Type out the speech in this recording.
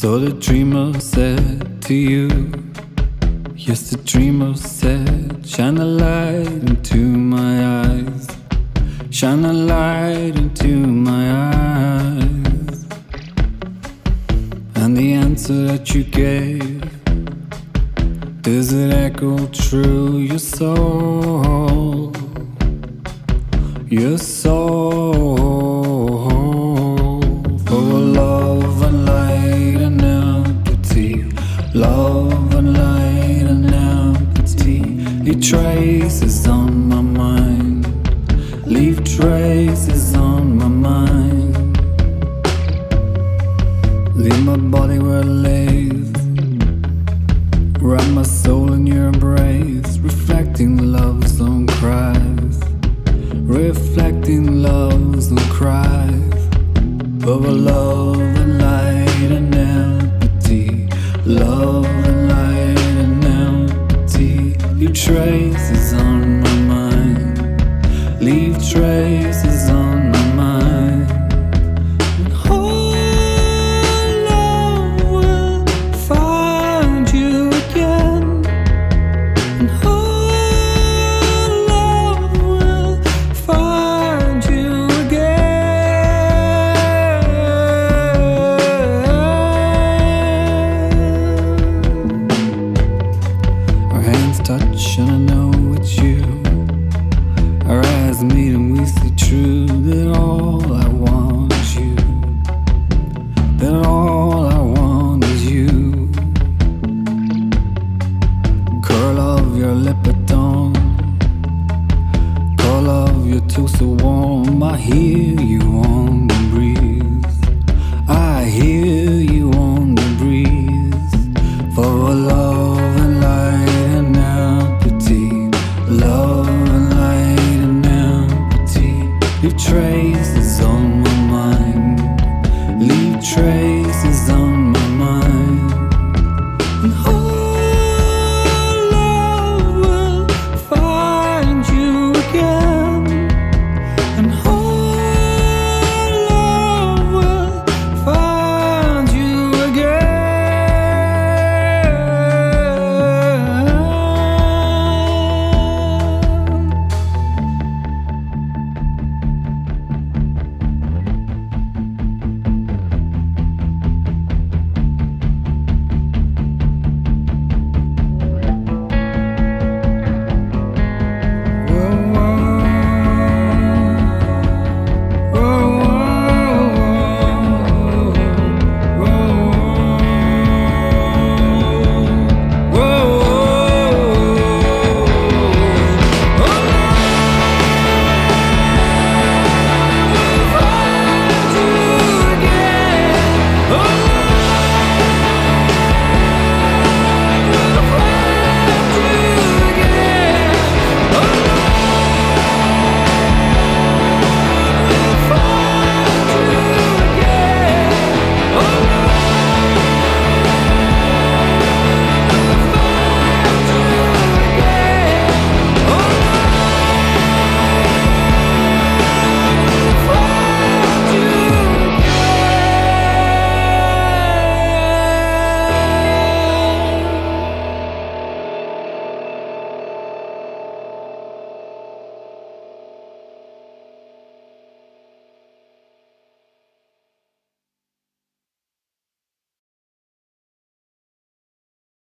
So the dreamer said to you, yes, the dreamer said, shine a light into my eyes, shine a light into my eyes. And the answer that you gave, does it echo through your soul? Your soul. For love and light and empathy, love and light and empathy. Leave traces on my mind, leave traces on my mind. Leave my body where it lays, wrap my soul in your embrace, reflecting love's own cries, reflecting love's own cries. For love and light and empathy, love and light and empathy. Leave traces on my mind, leave traces on my mind. And oh, love will find you again. And oh, love will find you again. Our hands touch and I know it's you. Our eyes meet and we see true that all I want is you, that all I want is you. Curl of your lip at dawn, call of your toast so warm. I hear you on the breeze, I hear you on the breeze. For love and light and empathy, love and light and empathy. Leave traces on my mind, leave traces on